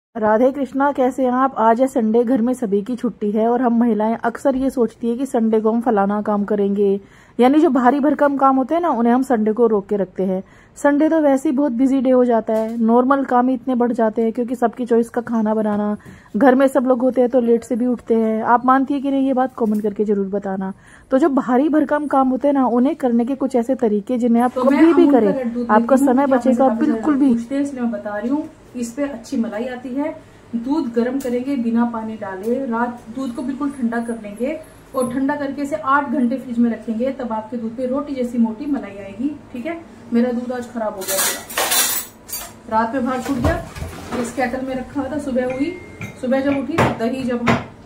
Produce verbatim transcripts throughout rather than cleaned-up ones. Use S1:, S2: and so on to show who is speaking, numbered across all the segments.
S1: राधे कृष्णा, कैसे हैं आप। आज है संडे, घर में सभी की छुट्टी है और हम महिलाएं अक्सर ये सोचती है कि संडे को हम फलाना काम करेंगे, यानी जो भारी भरकम काम होते हैं ना उन्हें हम संडे को रोक के रखते हैं। संडे तो वैसे ही बहुत बिजी डे हो जाता है, नॉर्मल काम ही इतने बढ़ जाते हैं क्योंकि सबकी चॉइस का खाना बनाना, घर में सब लोग होते हैं तो लेट से भी उठते हैं। आप मानती है कि नहीं, ये बात कमेंट करके जरूर बताना। तो जो भारी भरकम काम होते हैं ना उन्हें करने के कुछ ऐसे तरीके जिन्हें आप कभी भी करें, आपका समय बचेगा बिल्कुल भी।
S2: इसलिए मैं बता रही हूँ, इस पे अच्छी मलाई आती है। दूध गर्म करेंगे बिना पानी डाले, रात दूध को बिल्कुल ठंडा कर लेंगे और ठंडा करके इसे आठ घंटे फ्रिज में रखेंगे, तब आपके दूध पे रोटी जैसी मोटी मलाई आएगी। ठीक है, मेरा दूध आज खराब हो गया पूरा, रात में बाहर छूट गया, इस केटल में रखा था। सुबह हुई, सुबह जब उठी तो दही जब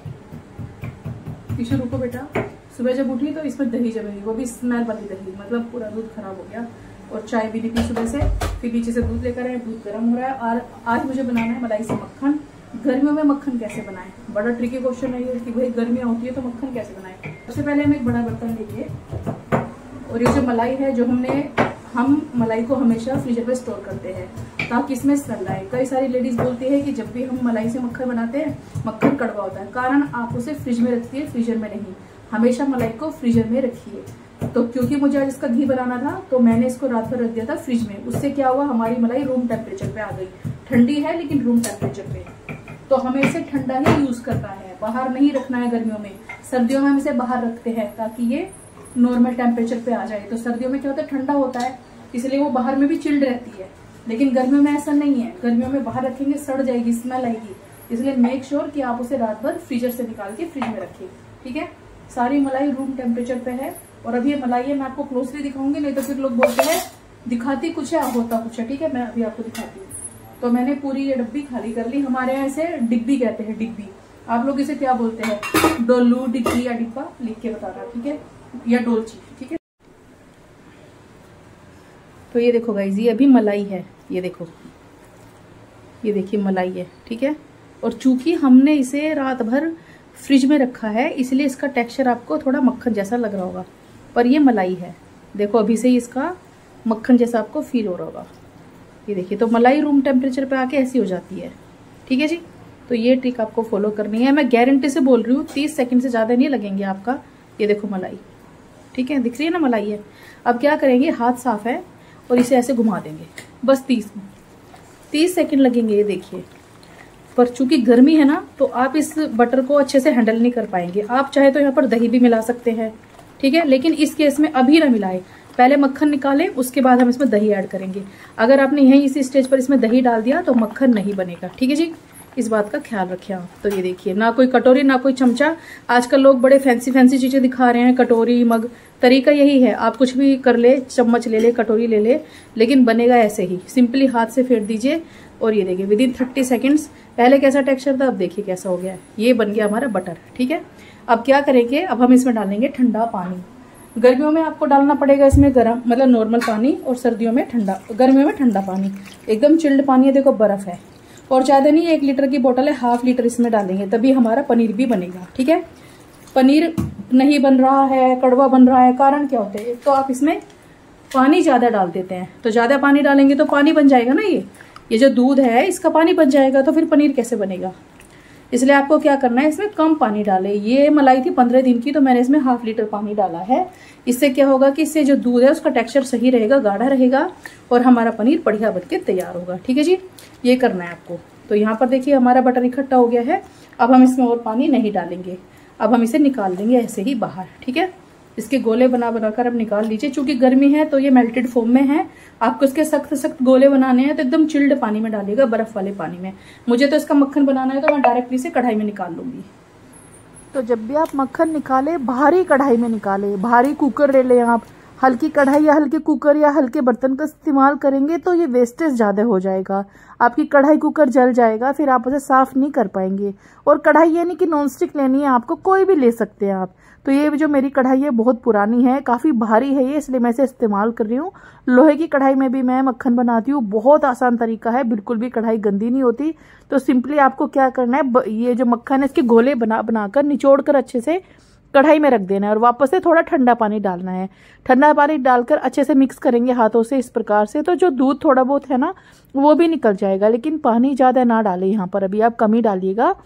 S2: पीछे रुको बेटा, सुबह जब उठी तो इसमें दही जमेगी, वो भी स्मेल वाली दही, मतलब पूरा दूध खराब हो गया। और चाय भी नहीं पी सुबह से, फिर नीचे से दूध लेकर आए, दूध गर्म हो रहा है। और आज मुझे बनाना है मलाई से मक्खन। गर्मियों में मक्खन कैसे बनाएं, बड़ा ट्रिकी क्वेश्चन है ये कि भाई गर्मियां होती है तो मक्खन कैसे बनाएं। सबसे पहले हम एक बड़ा बर्तन लेंगे और ये जो मलाई है, जो हमने हम मलाई को हमेशा फ्रीजर में स्टोर करते हैं ताकि इसमें स्मेल आए। कई सारी लेडीज बोलती है कि जब भी हम मलाई से मक्खन बनाते हैं मक्खन कड़वा होता है, कारण आप उसे फ्रिज में रखती है, फ्रीजर में नहीं। हमेशा मलाई को फ्रीजर में रखिए। तो क्योंकि मुझे आज इसका घी बनाना था तो मैंने इसको रात भर रख दिया था फ्रिज में। उससे क्या हुआ, हमारी मलाई रूम टेम्परेचर पे आ गई। ठंडी है लेकिन रूम टेम्परेचर पे, तो हमें इसे ठंडा ही यूज करना है, बाहर नहीं रखना है गर्मियों में। सर्दियों में हम इसे बाहर रखते हैं ताकि ये नॉर्मल टेम्परेचर पे आ जाए। तो सर्दियों में क्या होता है, ठंडा होता है, इसलिए वो बाहर में भी चिल्ड रहती है। लेकिन गर्मियों में ऐसा नहीं है, गर्मियों में बाहर रखेंगे सड़ जाएगी, स्मेल आएगी। इसलिए मेक श्योर कि आप उसे रात भर फ्रीजर से निकाल के फ्रिज में रखिए। ठीक है, सारी मलाई रूम टेम्परेचर पे है। और अभी ये मलाई है, मैं आपको क्लोजली दिखाऊंगी, नहीं तो फिर लोग बोलते हैं दिखाती कुछ है होता कुछ है। ठीक है, मैं अभी आपको दिखाती हूँ। तो मैंने पूरी ये डिब्बी खाली कर ली। हमारे यहाँ इसे डिब्बी कहते हैं, डिब्बी। आप लोग इसे क्या बोलते हैं, डोलू, डिब्बी या डिब्बा, लिख के बताना। ठीक है, या डोलची। ठीक है, तो ये देखो गाइस, ये अभी मलाई है, ये देखो, ये देखिए मलाई है। ठीक है, और चूंकि हमने इसे रात भर फ्रिज में रखा है इसलिए इसका टेक्सचर आपको थोड़ा मक्खन जैसा लग रहा होगा, पर ये मलाई है। देखो अभी से ही इसका मक्खन जैसा आपको फील हो रहा होगा। ये देखिए, तो मलाई रूम टेम्परेचर पे आके ऐसी हो जाती है। ठीक है जी, तो ये ट्रिक आपको फॉलो करनी है। मैं गारंटी से बोल रही हूँ, तीस सेकंड से ज्यादा नहीं लगेंगे आपका। ये देखो मलाई, ठीक है, दिख रही है ना मलाई है। अब क्या करेंगे, हाथ साफ है और इसे ऐसे घुमा देंगे, बस तीस तीस सेकंड लगेंगे। ये देखिए, पर चूंकि गर्मी है ना तो आप इस बटर को अच्छे से हैंडल नहीं कर पाएंगे। आप चाहे तो यहाँ पर दही भी मिला सकते हैं, ठीक है, लेकिन इस केस में अभी ना मिलाए, पहले मक्खन निकालें, उसके बाद हम इसमें दही ऐड करेंगे। अगर आपने यहीं इसी स्टेज पर इसमें दही डाल दिया तो मक्खन नहीं बनेगा। ठीक है जी, इस बात का ख्याल रखें आप। तो ये देखिए, ना कोई कटोरी ना कोई चमचा। आजकल लोग बड़े फैंसी फैंसी चीजें दिखा रहे हैं, कटोरी मग। तरीका यही है, आप कुछ भी कर ले, चम्मच ले ले, कटोरी ले ले, लेकिन बनेगा ऐसे ही। सिंपली हाथ से फेंट दीजिए और ये देखिए विद इन थर्टी सेकेंड्स, पहले कैसा टेक्सचर था अब देखिए कैसा हो गया है। ये बन गया हमारा बटर। ठीक है, अब क्या करेंगे, अब हम इसमें डालेंगे ठंडा पानी। गर्मियों में आपको डालना पड़ेगा इसमें गर्म, मतलब नॉर्मल पानी, और सर्दियों में ठंडा, गर्मियों में ठंडा पानी, एकदम चिल्ड पानी है। देखो बर्फ है, और ज्यादा नहीं, एक लीटर की बोतल है, हाफ लीटर इसमें डालेंगे, तभी हमारा पनीर भी बनेगा। ठीक है, पनीर नहीं बन रहा है, कड़वा बन रहा है, कारण क्या होते हैं, तो आप इसमें पानी ज्यादा डाल देते हैं। तो ज्यादा पानी डालेंगे तो पानी बन जाएगा ना, ये ये जो दूध है इसका पानी बन जाएगा, तो फिर पनीर कैसे बनेगा। इसलिए आपको क्या करना है, इसमें कम पानी डाले। ये मलाई थी पंद्रह दिन की, तो मैंने इसमें हाफ लीटर पानी डाला है। इससे क्या होगा कि इससे जो दूध है उसका टेक्सचर सही रहेगा, गाढ़ा रहेगा, और हमारा पनीर बढ़िया बन के तैयार होगा। ठीक है जी, ये करना है आपको। तो यहाँ पर देखिए हमारा बटर इकट्ठा हो गया है। अब हम इसमें और पानी नहीं डालेंगे, अब हम इसे निकाल देंगे ऐसे ही बाहर। ठीक है, इसके गोले बना बनाकर अब निकाल लीजिए। चूंकि गर्मी है तो ये मेल्टेड फोम में है, आपको इसके सख्त सख्त गोले बनाने हैं तो एकदम चिल्ड पानी में डालिएगा, बर्फ वाले पानी में। मुझे तो इसका मक्खन बनाना है तो मैं डायरेक्टली से कढ़ाई में निकाल लूंगी।
S1: तो जब भी आप मक्खन निकाले, भारी कढ़ाई में निकाले, भारी कुकर ले लें आप। हल्की कढ़ाई या हल्के कुकर या हल्के बर्तन का इस्तेमाल करेंगे तो ये वेस्टेज ज्यादा हो जाएगा, आपकी कढ़ाई कुकर जल जाएगा, फिर आप उसे साफ नहीं कर पाएंगे। और कढ़ाई यानी कि नॉन स्टिक लेनी है आपको, कोई भी ले सकते हैं आप। तो ये जो मेरी कढ़ाई है बहुत पुरानी है, काफी भारी है ये, इसलिए मैं इसे इस्तेमाल कर रही हूँ। लोहे की कढ़ाई में भी मैं मक्खन बनाती हूँ, बहुत आसान तरीका है, बिल्कुल भी कढ़ाई गंदी नहीं होती। तो सिंपली आपको क्या करना है, ये जो मक्खन है इसके गोले बना बनाकर निचोड़ कर अच्छे से कढ़ाई में रख देना है और वापस से थोड़ा ठंडा पानी डालना है। ठंडा पानी डालकर अच्छे से मिक्स करेंगे हाथों से इस प्रकार से, तो जो दूध थोड़ा बहुत है ना वो भी निकल जाएगा। लेकिन पानी ज़्यादा ना डालें यहाँ पर, अभी आप कम ही डालिएगा।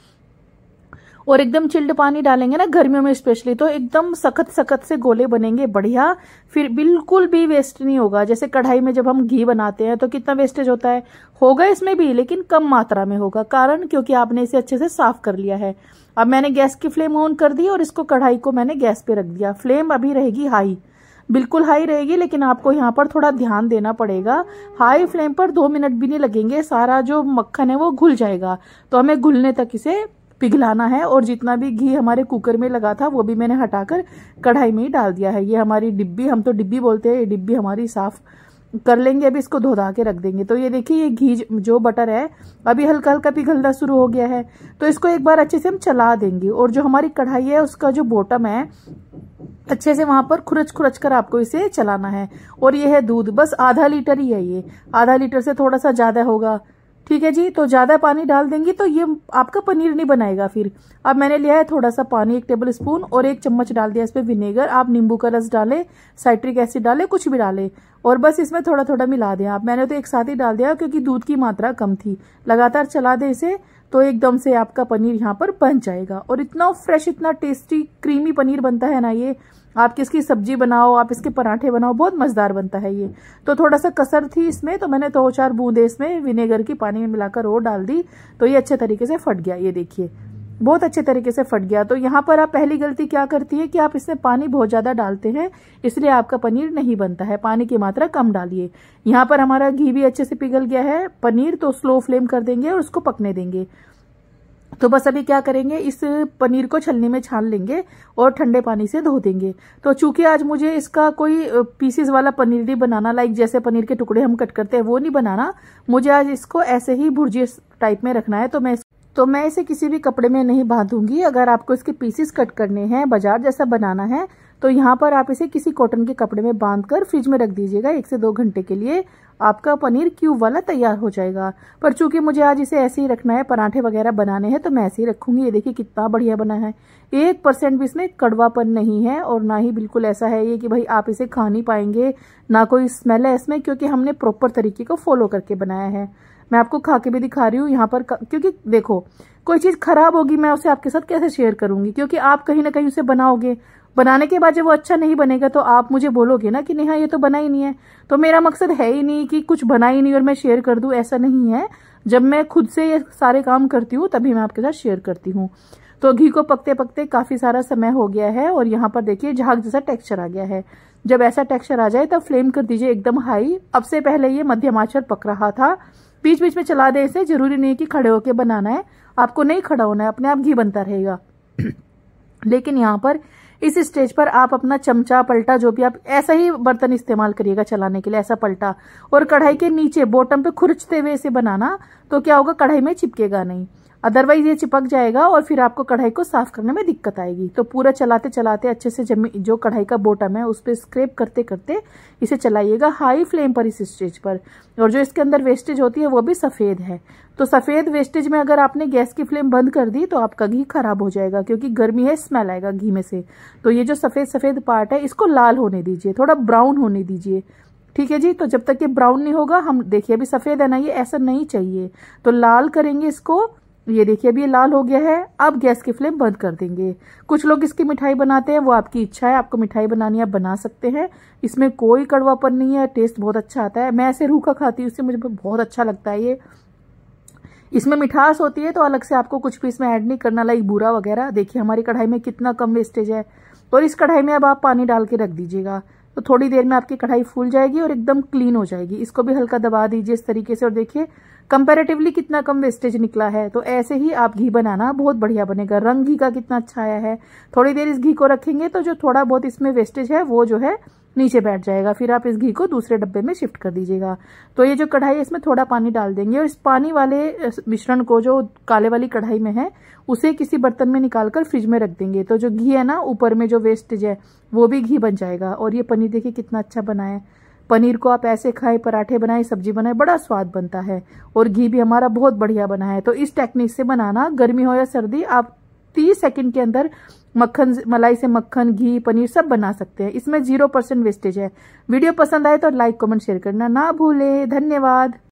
S1: और एकदम चिल्ड पानी डालेंगे ना गर्मियों में स्पेशली, तो एकदम सख्त सख्त से गोले बनेंगे बढ़िया, फिर बिल्कुल भी वेस्ट नहीं होगा। जैसे कढ़ाई में जब हम घी बनाते हैं तो कितना वेस्टेज होता है, होगा इसमें भी लेकिन कम मात्रा में होगा, कारण क्योंकि आपने इसे अच्छे से साफ कर लिया है। अब मैंने गैस की फ्लेम ऑन कर दी और इसको कढ़ाई को मैंने गैस पे रख दिया। फ्लेम अभी रहेगी हाई, बिल्कुल हाई रहेगी, लेकिन आपको यहाँ पर थोड़ा ध्यान देना पड़ेगा। हाई फ्लेम पर दो मिनट भी नहीं लगेंगे, सारा जो मक्खन है वो घुल जाएगा। तो हमें घुलने तक इसे पिघलाना है। और जितना भी घी हमारे कुकर में लगा था वो भी मैंने हटाकर कढ़ाई में ही डाल दिया है। ये हमारी डिब्बी, हम तो डिब्बी बोलते हैं, ये डिब्बी हमारी साफ कर लेंगे। अभी इसको धो धा के रख देंगे। तो ये देखिए ये घी जो बटर है अभी हल्का हल्का पिघलना शुरू हो गया है, तो इसको एक बार अच्छे से हम चला देंगे। और जो हमारी कढ़ाई है उसका जो बॉटम है अच्छे से वहां पर खुरच खुरच कर आपको इसे चलाना है। और ये है दूध, बस आधा लीटर ही है, ये आधा लीटर से थोड़ा सा ज्यादा होगा, ठीक है जी। तो ज्यादा पानी डाल देंगी तो ये आपका पनीर नहीं बनाएगा फिर। अब मैंने लिया है थोड़ा सा पानी, एक टेबल स्पून, और एक चम्मच डाल दिया इसमें विनेगर। आप नींबू का रस डालें, साइट्रिक एसिड डालें, कुछ भी डालें, और बस इसमें थोड़ा थोड़ा मिला दें आप। मैंने तो एक साथ ही डाल दिया क्योंकि दूध की मात्रा कम थी। लगातार चला दें इसे, तो एकदम से आपका पनीर यहाँ पर बन जाएगा। और इतना फ्रेश, इतना टेस्टी क्रीमी पनीर बनता है ना ये, आप किसकी सब्जी बनाओ, आप इसके पराठे बनाओ, बहुत मजेदार बनता है ये। तो थोड़ा सा कसर थी इसमें, तो मैंने दो चार बूंदे इसमें विनेगर की पानी में मिलाकर और डाल दी, तो ये अच्छे तरीके से फट गया। ये देखिए बहुत अच्छे तरीके से फट गया। तो यहाँ पर आप पहली गलती क्या करती है कि आप इसमें पानी बहुत ज्यादा डालते हैं, इसलिए आपका पनीर नहीं बनता है। पानी की मात्रा कम डालिए। यहाँ पर हमारा घी भी अच्छे से पिघल गया है। पनीर तो स्लो फ्लेम कर देंगे और उसको पकने देंगे। तो बस अभी क्या करेंगे, इस पनीर को छलनी में छान लेंगे और ठंडे पानी से धो देंगे। तो चूंकि आज मुझे इसका कोई पीसेस वाला पनीर नहीं बनाना, लाइक जैसे पनीर के टुकड़े हम कट करते हैं वो नहीं बनाना, मुझे आज इसको ऐसे ही भुर्जी टाइप में रखना है। तो मैं तो मैं इसे किसी भी कपड़े में नहीं बांधूंगी। अगर आपको इसके पीसेस कट करने हैं, बाजार जैसा बनाना है, तो यहाँ पर आप इसे किसी कॉटन के कपड़े में बांधकर फ्रिज में रख दीजिएगा एक से दो घंटे के लिए। आपका पनीर क्यूब वाला तैयार हो जाएगा। पर चूंकि मुझे आज इसे ऐसे ही रखना है, पराठे वगैरह बनाने हैं, तो मैं ऐसे ही रखूंगी। ये देखिए कितना बढ़िया बना है, एक परसेंट भी इसमें कड़वापन नहीं है, और ना ही बिल्कुल ऐसा है ये कि भाई आप इसे खा नहीं पाएंगे, ना कोई स्मेल है इसमें, क्योंकि हमने प्रॉपर तरीके को फॉलो करके बनाया है। मैं आपको खा के भी दिखा रही हूँ यहाँ पर, क्योंकि देखो कोई चीज खराब होगी मैं उसे आपके साथ कैसे शेयर करूंगी, क्योंकि आप कहीं ना कहीं उसे बनाओगे, बनाने के बाद जब वो अच्छा नहीं बनेगा तो आप मुझे बोलोगे ना कि नेहा ये तो बना ही नहीं है। तो मेरा मकसद है ही नहीं कि कुछ बना ही नहीं और मैं शेयर कर दूं, ऐसा नहीं है। जब मैं खुद से ये सारे काम करती हूँ तभी मैं आपके साथ शेयर करती हूँ। तो घी को पकते पकते काफी सारा समय हो गया है और यहाँ पर देखिए झाग जैसा टेक्सचर आ गया है। जब ऐसा टेक्सचर आ जाए तब फ्लेम कर दीजिए एकदम हाई। अब से पहले ये मध्यम आंच पर पक रहा था, बीच बीच में चला दे इसे, जरूरी नहीं कि खड़े होके बनाना है, आपको नहीं खड़ा होना है, अपने आप घी बनता रहेगा। लेकिन यहाँ पर इस स्टेज पर आप अपना चमचा, पलटा, जो भी आप ऐसा ही बर्तन इस्तेमाल करिएगा चलाने के लिए, ऐसा पलटा, और कढ़ाई के नीचे बॉटम पे खुरचते हुए इसे बनाना, तो क्या होगा कढ़ाई में चिपकेगा नहीं, अदरवाइज ये चिपक जाएगा और फिर आपको कढ़ाई को साफ करने में दिक्कत आएगी। तो पूरा चलाते चलाते अच्छे से जमी जो कढ़ाई का बॉटम है उस पर स्क्रैप करते करते इसे चलाइएगा हाई फ्लेम पर इस स्टेज पर। और जो इसके अंदर वेस्टेज होती है वो भी सफेद है, तो सफेद वेस्टेज में अगर आपने गैस की फ्लेम बंद कर दी तो आपका घी खराब हो जाएगा, क्योंकि गर्मी है, स्मेल आएगा घी में से। तो ये जो सफेद सफेद पार्ट है इसको लाल होने दीजिए, थोड़ा ब्राउन होने दीजिए, ठीक है जी। तो जब तक ये ब्राउन नहीं होगा, हम देखिए अभी सफेद है ना, ये ऐसा नहीं चाहिए, तो लाल करेंगे इसको। ये देखिए अभी ये लाल हो गया है। अब गैस की फ्लेम बंद कर देंगे। कुछ लोग इसकी मिठाई बनाते हैं, वो आपकी इच्छा है, आपको मिठाई बनानी है आप बना सकते हैं, इसमें कोई कड़वापन नहीं है, टेस्ट बहुत अच्छा आता है। मैं ऐसे रूखा खाती हूँ, इससे मुझे बहुत अच्छा लगता है। ये इसमें मिठास होती है तो अलग से आपको कुछ भी इसमें ऐड नहीं करना, लाइक बूरा वगैरह। देखिए हमारी कढ़ाई में कितना कम वेस्टेज है। और इस कढ़ाई में अब आप पानी डाल के रख दीजिएगा, तो थोड़ी देर में आपकी कढ़ाई फूल जाएगी और एकदम क्लीन हो जाएगी। इसको भी हल्का दबा दीजिए इस तरीके से, और देखिए कंपैरेटिवली कितना कम वेस्टेज निकला है। तो ऐसे ही आप घी बनाना, बहुत बढ़िया बनेगा। रंग घी का कितना अच्छा आया है। थोड़ी देर इस घी को रखेंगे तो जो थोड़ा बहुत इसमें वेस्टेज है वो जो है नीचे बैठ जाएगा। फिर आप इस घी को दूसरे डब्बे में शिफ्ट कर दीजिएगा। तो ये जो कढ़ाई है इसमें थोड़ा पानी डाल देंगे और इस पानी वाले मिश्रण को, जो काले वाली कढ़ाई में है, उसे किसी बर्तन में निकालकर फ्रिज में रख देंगे। तो जो घी है ना ऊपर में जो वेस्टेज है वो भी घी बन जाएगा। और ये पनीर देखिए कितना अच्छा बना है। पनीर को आप ऐसे खाएं, पराठे बनाए, सब्जी बनाए, बड़ा स्वाद बनता है। और घी भी हमारा बहुत बढ़िया बना है। तो इस टेक्निक से बनाना, गर्मी हो या सर्दी, आप तीस सेकंड के अंदर मक्खन, मलाई से मक्खन, घी, पनीर सब बना सकते हैं। इसमें जीरो परसेंट वेस्टेज है। वीडियो पसंद आए तो लाइक कमेंट शेयर करना ना भूले। धन्यवाद।